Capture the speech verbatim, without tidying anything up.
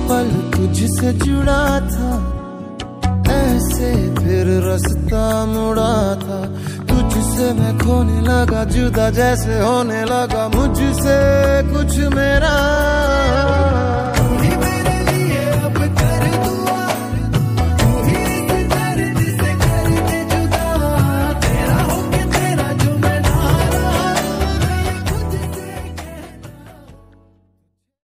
पल तुझसे जुड़ा था, ऐसे फिर रास्ता मुड़ा था। तुझसे मैं खोने लगा, जुदा जैसे होने लगा मुझसे कुछ मेरा।